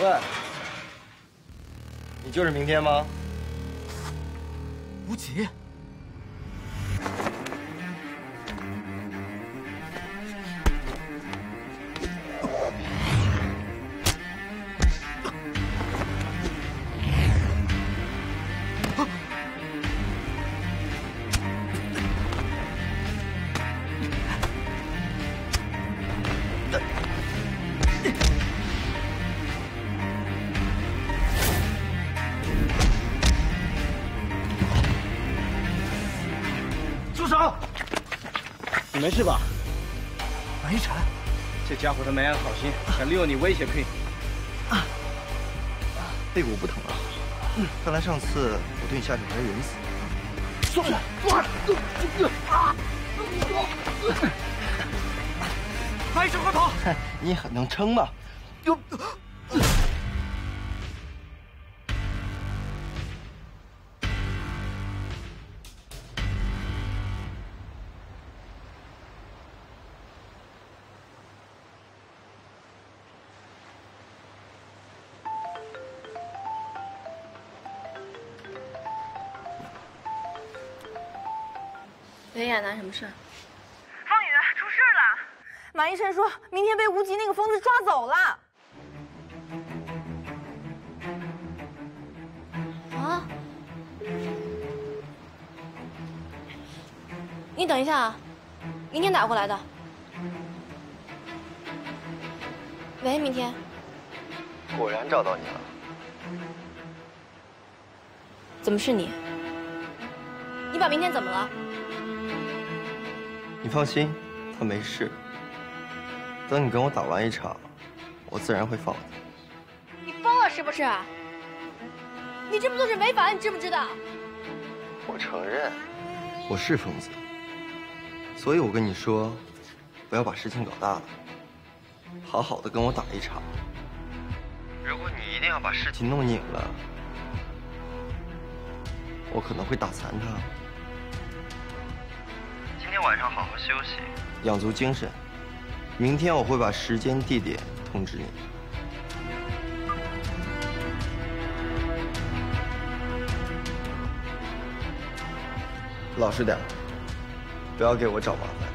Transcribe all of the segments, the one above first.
喂，你就是明天吗？ 无极。 住手！你没事吧？ 白一晨， 这家伙他没安好心，想利用你威胁 Queen。 背骨不疼了。看来上次我对你下手还是仁慈。 松手！ 白一晨，快跑！ 你很能撑嘛。 哟。 喂，亚楠，什么事？ 方宇出事了，马医生说明天被无极那个疯子抓走了。 啊？你等一下啊，明天打过来的。喂，明天。 果然找到你了。 怎么是你？你把明天怎么了？ 你放心，他没事。等你跟我打完一场，我自然会放你。 你疯了是不是？你这不就是违法？你知不知道？ 我承认，我是疯子。所以我跟你说，不要把事情搞大了，好好的跟我打一场。如果你一定要把事情弄拧了，我可能会打残他。 今天晚上好好休息，养足精神。明天我会把时间地点通知你。老实点，不要给我找麻烦。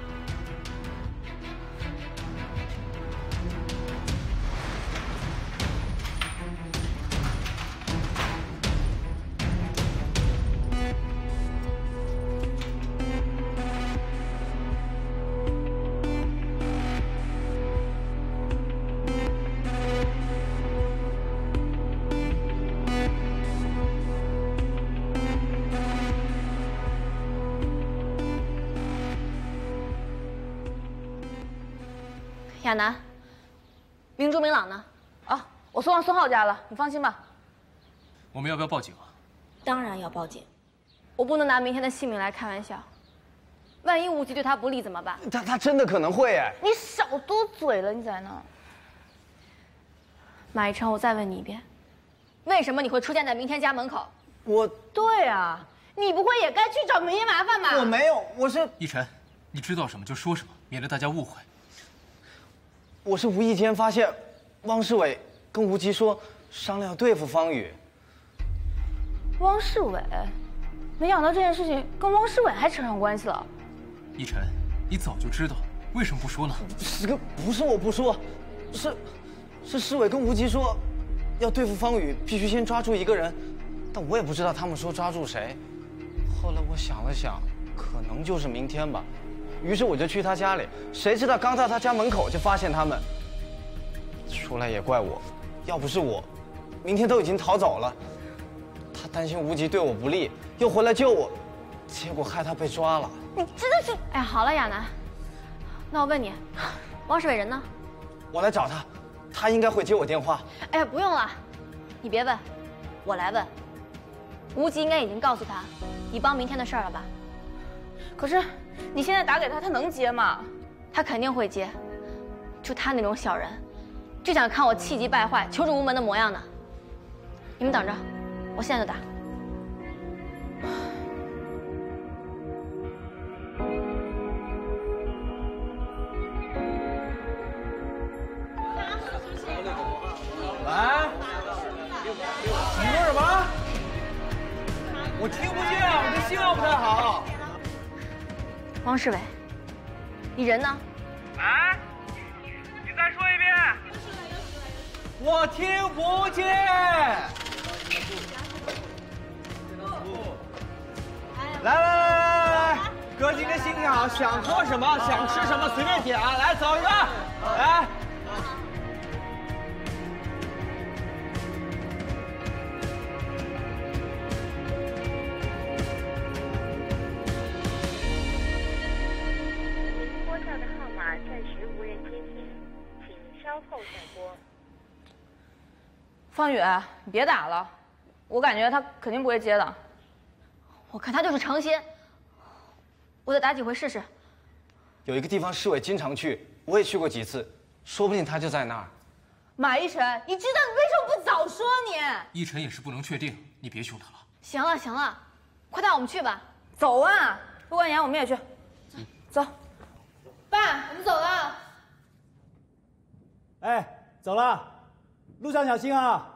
亚楠，明珠明朗呢？ 啊，我送到孙浩家了，你放心吧。 我们要不要报警啊？ 当然要报警，我不能拿明天的性命来开玩笑。万一无极对他不利怎么办？ 他真的可能会哎。 你少多嘴了，你在那。 马一成，我再问你一遍，为什么你会出现在明天家门口？ 对啊，你不会也该去找明天麻烦吧？ 我没有，我是一晨，你知道什么就说什么，免得大家误会。 我是无意间发现，汪世伟跟无极说商量要对付方宇。 汪世伟，没想到这件事情跟汪世伟还扯上关系了。 一晨，你早就知道，为什么不说呢？ 不是我不说，是世伟跟无极说，要对付方宇必须先抓住一个人，但我也不知道他们说抓住谁。后来我想了想，可能就是明天吧。 于是我就去他家里，谁知道刚到他家门口就发现他们。说来也怪我，要不是我，明天都已经逃走了。他担心无极对我不利，又回来救我，结果害他被抓了。 你真的是…… 哎，好了，亚楠，那我问你，汪世伟人呢？ 我来找他，他应该会接我电话。 哎呀，不用了，你别问，我来问。无极应该已经告诉他你帮明天的事儿了吧？ 可是你现在打给他，他能接吗？ 他肯定会接，就他那种小人，就想看我气急败坏、求助无门的模样呢。你们等着，我现在就打。 喂。 我听不见啊，我这信号不太好。 汪世伟，你人呢？ 哎，你再说一遍。 我听不见。来，哥今天心情好，想喝什么想吃什么随便点啊！来，走一个，来。 拨叫的号码暂时无人接听，请稍后再拨。 方宇，你别打了，我感觉他肯定不会接的。 我看他就是诚心，我再打几回试试。 有一个地方市委经常去，我也去过几次，说不定他就在那儿。 马一晨，你知道你为什么不早说你？ 一晨也是不能确定，你别凶他了。 行了行了，快带我们去吧。 走啊！陆冠言，我们也去。走。爸，我们走了。 哎，走了，路上小心啊！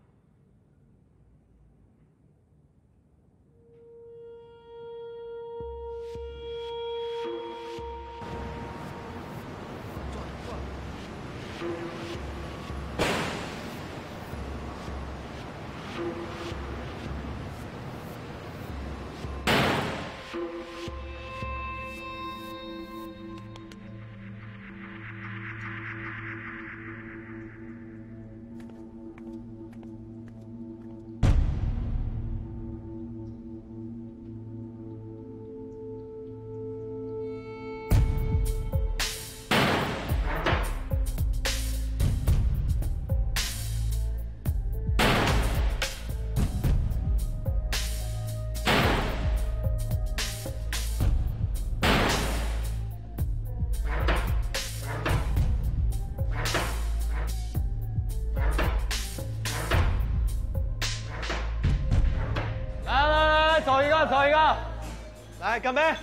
走一个，来干杯！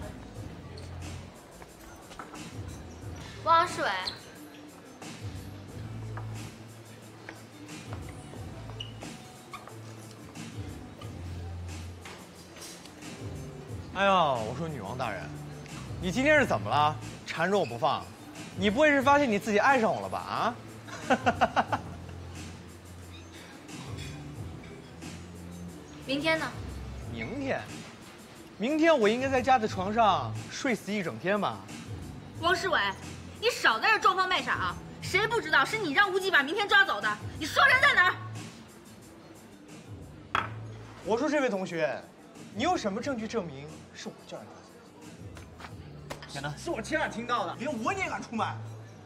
汪世伟， 哎呦，我说女王大人，你今天是怎么了？缠着我不放？你不会是发现你自己爱上我了吧？啊？ 明天呢？ 明天我应该在家的床上睡死一整天吧？ 汪世伟，你少在这装疯卖傻啊！谁不知道是你让无极把明天抓走的？你说人在哪儿？ 我说这位同学，你有什么证据证明是我叫你他走？ 天哪， 是我亲耳听到的，连我你也敢出卖？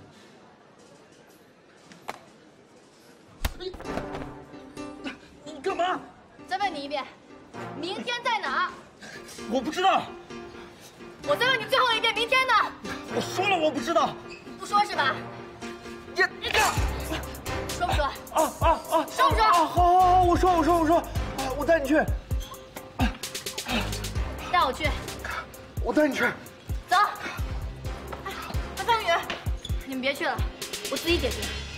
你干嘛？ 再问你一遍，明天在哪儿？ 我不知道。 我再问你最后一遍，明天呢？ 我说了我不知道。 不说是吧？ 你说不说？说不说？ 好，我说，我带你去。 带我去。 我带你去。 走。哎，方宇，你们别去了，我自己解决。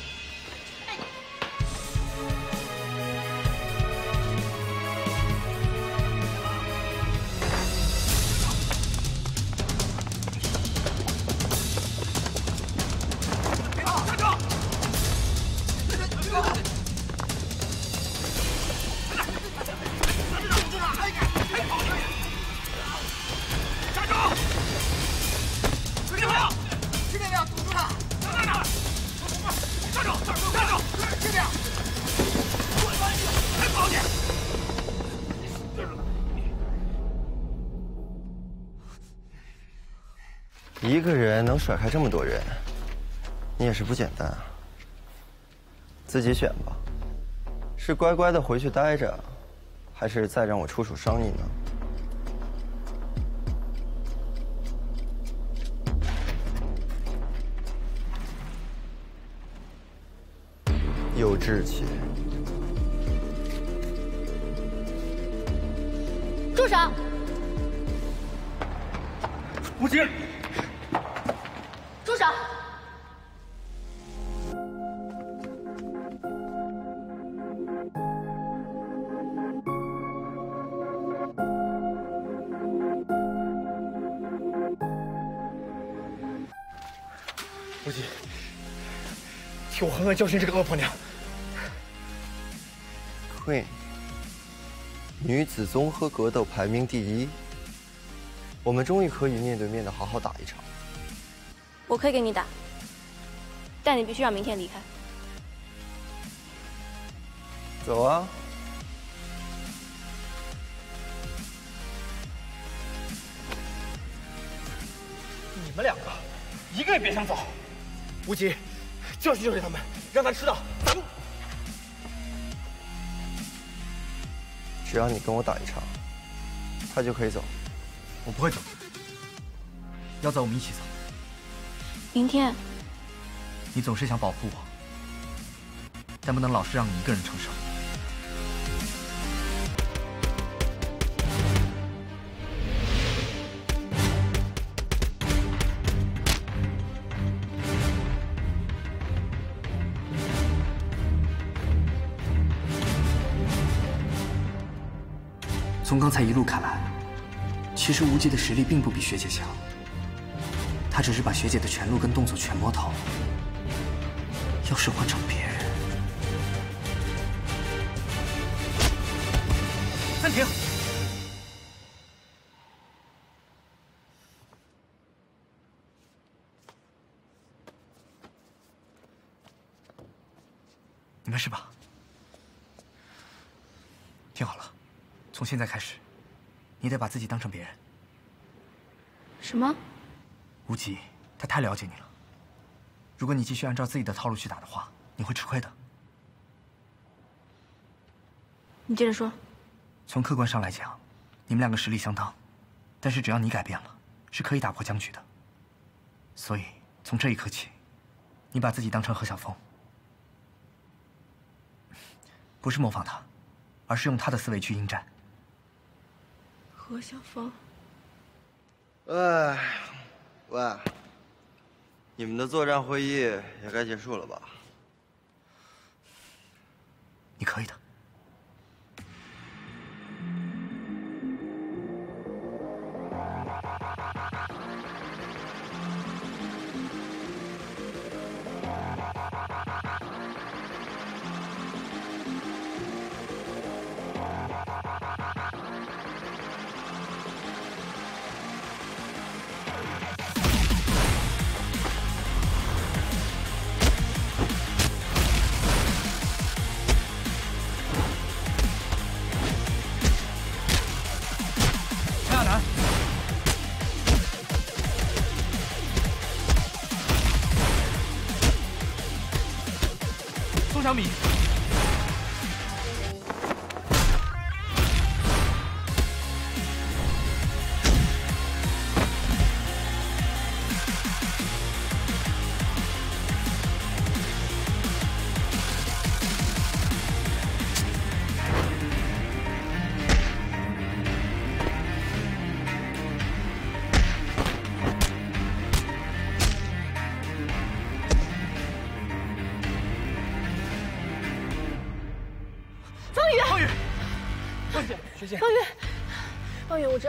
一个人能甩开这么多人，你也是不简单啊。自己选吧，是乖乖的回去待着，还是再让我出手伤你呢？有志气。 住手！ 无极， 住手！ 无忌，替我狠狠教训这个恶婆娘。 Queen， 女子综合格斗排名第1，我们终于可以面对面的好好打一场。 我可以跟你打，但你必须要明天离开。 走啊！ 你们两个，一个也别想走。无极，教训教训他们，让他知道咱们。 只要你跟我打一场，他就可以走。 我不会走，要走我们一起走。 明天。 你总是想保护我，但不能老是让你一个人承受。 从刚才一路看来，其实无极的实力并不比学姐强，他只是把学姐的全路跟动作全摸透了。要是换成别人， 暂停！你没事吧？听好了。从现在开始，你得把自己当成别人。 什么？ 无极，他太了解你了。如果你继续按照自己的套路去打的话，你会吃亏的。 你接着说。 从客观上来讲，你们两个实力相当，但是只要你改变了，是可以打破僵局的。所以从这一刻起，你把自己当成何小峰，不是模仿他，而是用他的思维去应战。 何小峰， 哎，喂，你们的作战会议也该结束了吧？ 你可以的。小米， 方宇，我知。